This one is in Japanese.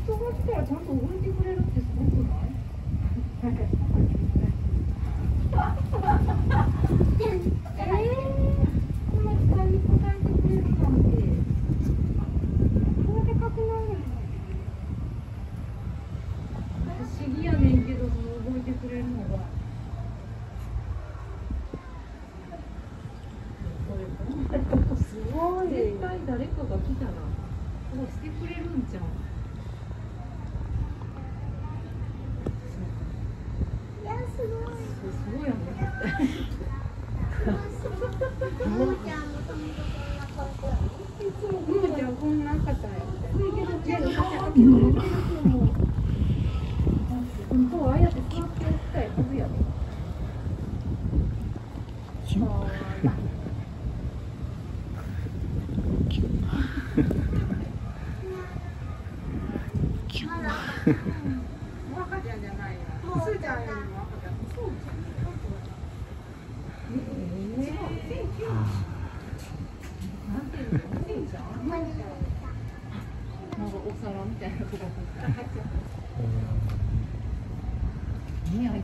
人が来たらちゃんと動いてくれるってすごくない？この期待に応えてくれるなんて、これでかくなるの？不思議やねんけど、その動いてくれるのが。すごい。絶対誰かが来たら、こうしてくれるんじゃん。すごいよね。ももちゃんもともとこんな格好やの？いつもももちゃんこんな赤ちゃんやって。本当はああやって座っておきたいはずやで。かわいい。赤ちゃんじゃないよ。すーちゃんよりも赤ちゃん。そうじゃん。なんていうの？せんちゃん？なんかお皿みたいなとこ入っちゃった。